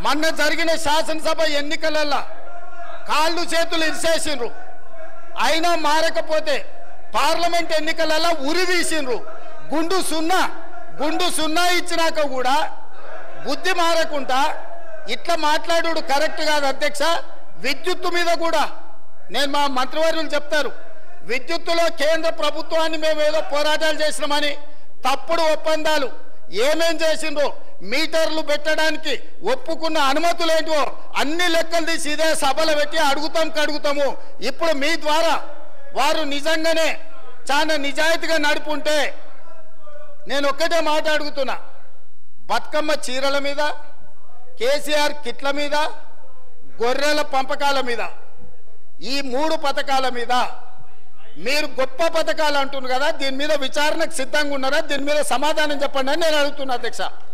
మొన్న జరిగిన శాసనసభ ఎన్నికలలో కాళ్ళు చేతులు ఇరిసేసిండ్రు, అయినా మారకపోతే పార్లమెంట్ ఎన్నికలలో ఉరి తీసిండ్రు. గుండు సున్నా ఇచ్చినాక కూడా బుద్ధి మారకుండా ఇట్లా మాట్లాడు కరెక్ట్ కాదు అధ్యక్ష. విద్యుత్తు మీద కూడా నేను మా మంత్రివర్యులు చెప్తారు, విద్యుత్తులో కేంద్ర ప్రభుత్వాన్ని మేము ఏదో పోరాటాలు చేసినామని తప్పుడు ఒప్పందాలు ఏమేం చేసిండ్రో, మీటర్లు పెట్టడానికి ఒప్పుకున్న అనుమతులు ఏంటో అన్ని లెక్కలు తీసి ఇదే సభలో పెట్టి అడుగుతాము. ఇప్పుడు మీ ద్వారా వారు నిజంగానే చాలా నిజాయితీగా నడుపుంటే నేను ఒక్కటే మాట అడుగుతున్నా, బతుకమ్మ చీరల మీద, కేసీఆర్ కిట్ల మీద, గొర్రెల పంపకాల మీద, ఈ 3 పథకాల మీద మీరు గొప్ప పథకాలు అంటున్నారు కదా, దీని మీద విచారణకు సిద్ధంగా ఉన్నారా? దీని మీద సమాధానం చెప్పండి అని నేను అడుగుతున్నా అధ్యక్ష.